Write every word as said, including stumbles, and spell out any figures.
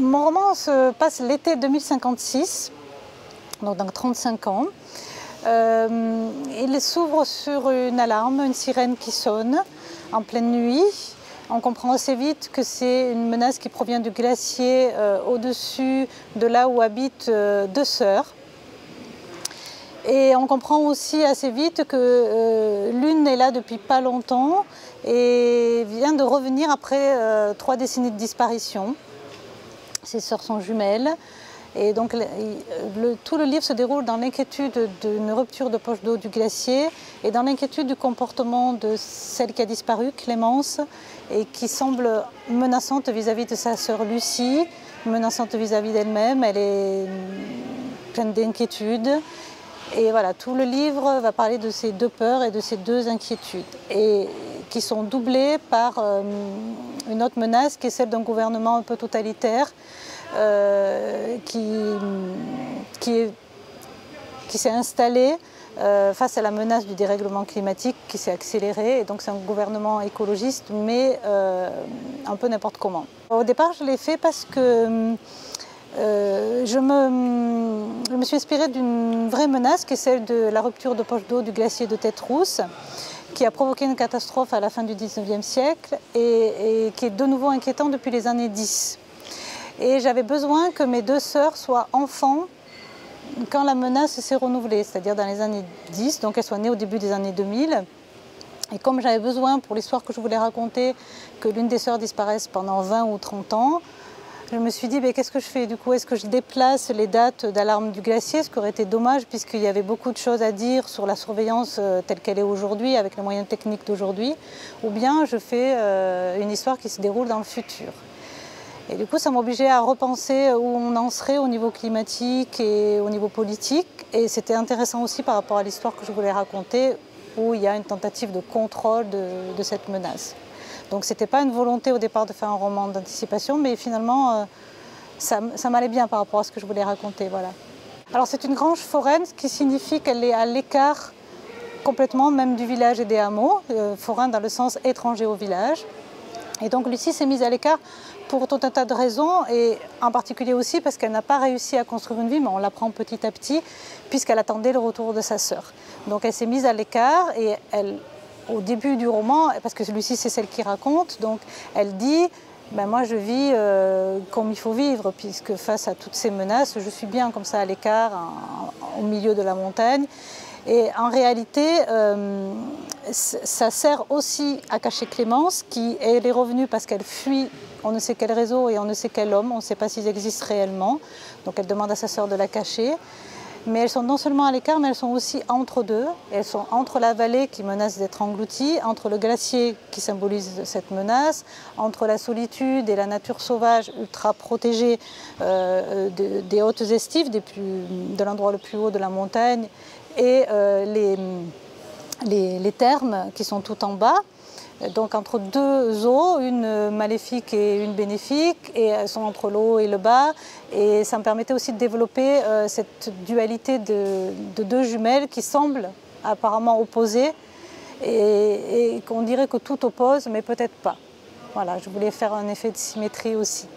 Mon roman se passe l'été deux mille cinquante-six, donc dans trente-cinq ans. Euh, il s'ouvre sur une alarme, une sirène qui sonne en pleine nuit. On comprend assez vite que c'est une menace qui provient du glacier euh, au-dessus de là où habitent euh, deux sœurs. Et on comprend aussi assez vite que euh, l'une est là depuis pas longtemps et vient de revenir après euh, trois décennies de disparition. Ses sœurs sont jumelles. Et donc le, le, tout le livre se déroule dans l'inquiétude d'une rupture de poche d'eau du glacier et dans l'inquiétude du comportement de celle qui a disparu, Clémence, et qui semble menaçante vis-à-vis de sa sœur Lucie, menaçante vis-à-vis d'elle-même. Elle est pleine d'inquiétude. Et voilà, tout le livre va parler de ces deux peurs et de ces deux inquiétudes, et qui sont doublées par euh, une autre menace qui est celle d'un gouvernement un peu totalitaire euh, qui, qui, qui s'est installé euh, face à la menace du dérèglement climatique qui s'est accéléré. Et donc c'est un gouvernement écologiste, mais euh, un peu n'importe comment. Au départ, je l'ai fait parce que Euh, je, me, je me suis inspirée d'une vraie menace qui est celle de la rupture de poche d'eau du glacier de Tête-Rousse, qui a provoqué une catastrophe à la fin du dix-neuvième siècle et, et qui est de nouveau inquiétant depuis les années dix. Et j'avais besoin que mes deux sœurs soient enfants quand la menace s'est renouvelée, c'est-à-dire dans les années dix, donc elles soient nées au début des années deux mille. Et comme j'avais besoin, pour l'histoire que je voulais raconter, que l'une des sœurs disparaisse pendant vingt ou trente ans, je me suis dit, qu'est-ce que je fais du coup? Est-ce que je déplace les dates d'alarme du glacier, ce qui aurait été dommage puisqu'il y avait beaucoup de choses à dire sur la surveillance telle qu'elle est aujourd'hui, avec les moyens techniques d'aujourd'hui, ou bien je fais euh, une histoire qui se déroule dans le futur. Et du coup, ça m'obligeait à repenser où on en serait au niveau climatique et au niveau politique. Et c'était intéressant aussi par rapport à l'histoire que je voulais raconter, où il y a une tentative de contrôle de, de cette menace. Donc ce n'était pas une volonté au départ de faire un roman d'anticipation, mais finalement euh, ça, ça m'allait bien par rapport à ce que je voulais raconter. Voilà. Alors c'est une grange foraine, ce qui signifie qu'elle est à l'écart complètement même du village et des hameaux, euh, forain dans le sens étranger au village. Et donc Lucie s'est mise à l'écart pour tout un tas de raisons, et en particulier aussi parce qu'elle n'a pas réussi à construire une vie, mais on l'apprend petit à petit, puisqu'elle attendait le retour de sa sœur. Donc elle s'est mise à l'écart et elle... Au début du roman, parce que Lucie c'est celle qui raconte, donc elle dit ben moi je vis euh, comme il faut vivre, puisque face à toutes ces menaces, je suis bien comme ça à l'écart, au milieu de la montagne. Et en réalité, euh, ça sert aussi à cacher Clémence, qui elle est revenue parce qu'elle fuit on ne sait quel réseau et on ne sait quel homme, on ne sait pas s'ils existent réellement. Donc elle demande à sa sœur de la cacher. Mais elles sont non seulement à l'écart, mais elles sont aussi entre deux. Elles sont entre la vallée qui menace d'être engloutie, entre le glacier qui symbolise cette menace, entre la solitude et la nature sauvage ultra protégée euh, de, des hautes estives, des plus, de l'endroit le plus haut de la montagne, et euh, les, les, les thermes qui sont tout en bas. Donc entre deux eaux, une maléfique et une bénéfique, et elles sont entre le haut et le bas. Et ça me permettait aussi de développer euh, cette dualité de, de deux jumelles qui semblent apparemment opposées, et, et qu'on dirait que tout oppose, mais peut-être pas. Voilà, je voulais faire un effet de symétrie aussi.